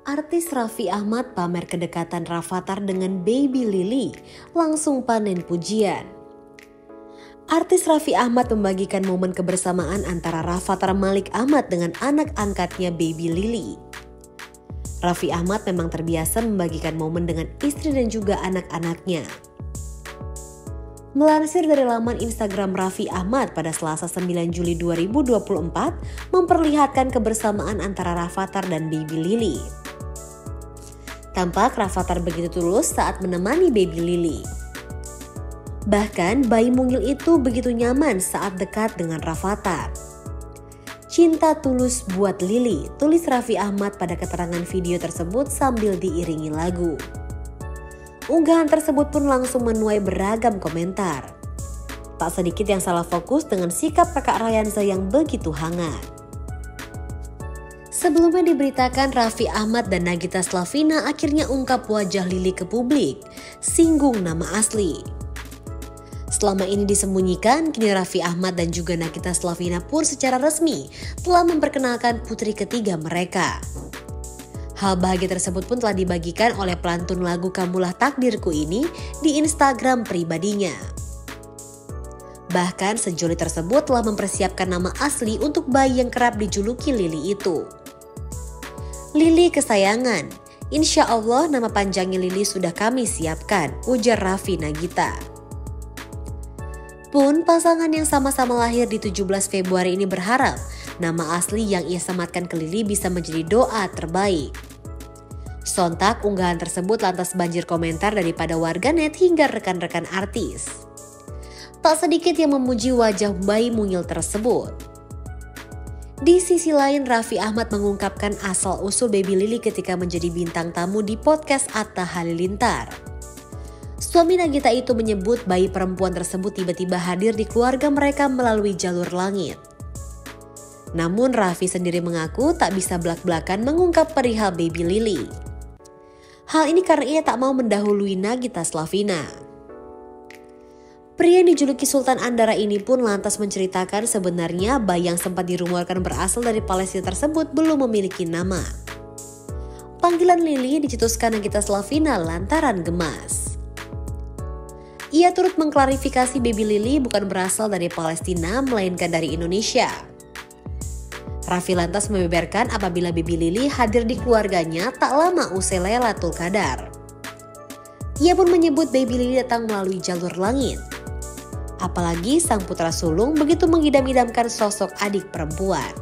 Artis Raffi Ahmad pamer kedekatan Rafattar dengan baby Lily, langsung panen pujian. Artis Raffi Ahmad membagikan momen kebersamaan antara Rafattar Malik Ahmad dengan anak angkatnya baby Lily. Raffi Ahmad memang terbiasa membagikan momen dengan istri dan juga anak-anaknya. Melansir dari laman Instagram Raffi Ahmad pada Selasa 9 Juli 2024 memperlihatkan kebersamaan antara Rafattar dan baby Lily. Tampak Rafattar begitu tulus saat menemani baby Lily. Bahkan bayi mungil itu begitu nyaman saat dekat dengan Rafattar. Cinta tulus buat Lily, tulis Raffi Ahmad pada keterangan video tersebut sambil diiringi lagu. Unggahan tersebut pun langsung menuai beragam komentar. Tak sedikit yang salah fokus dengan sikap kakak Rayanza yang begitu hangat. Sebelumnya diberitakan Raffi Ahmad dan Nagita Slavina akhirnya ungkap wajah Lily ke publik, singgung nama asli. Selama ini disembunyikan, kini Raffi Ahmad dan juga Nagita Slavina pun secara resmi telah memperkenalkan putri ketiga mereka. Hal bahagia tersebut pun telah dibagikan oleh pelantun lagu Kamulah Takdirku ini di Instagram pribadinya. Bahkan sejoli tersebut telah mempersiapkan nama asli untuk bayi yang kerap dijuluki Lily itu. Lily kesayangan, insya Allah nama panjangnya Lily sudah kami siapkan, ujar Raffi Nagita. Pun pasangan yang sama-sama lahir di 17 Februari ini berharap nama asli yang ia sematkan ke Lily bisa menjadi doa terbaik. Sontak unggahan tersebut lantas banjir komentar daripada warganet hingga rekan-rekan artis. Tak sedikit yang memuji wajah bayi mungil tersebut. Di sisi lain, Raffi Ahmad mengungkapkan asal-usul baby Lily ketika menjadi bintang tamu di podcast Atta Halilintar. Suami Nagita itu menyebut bayi perempuan tersebut tiba-tiba hadir di keluarga mereka melalui jalur langit. Namun Raffi sendiri mengaku tak bisa belak-belakan mengungkap perihal baby Lily. Hal ini karena ia tak mau mendahului Nagita Slavina. Pria yang dijuluki Sultan Andara ini pun lantas menceritakan sebenarnya bayi yang sempat dirumorkan berasal dari Palestina tersebut belum memiliki nama. Panggilan Lily dicetuskan Nagita Slavina lantaran gemas. Ia turut mengklarifikasi baby Lily bukan berasal dari Palestina melainkan dari Indonesia. Raffi lantas membeberkan apabila baby Lily hadir di keluarganya tak lama usai Lailatul Qadar. Ia pun menyebut baby Lily datang melalui jalur langit. Apalagi sang putra sulung begitu mengidam-idamkan sosok adik perempuan.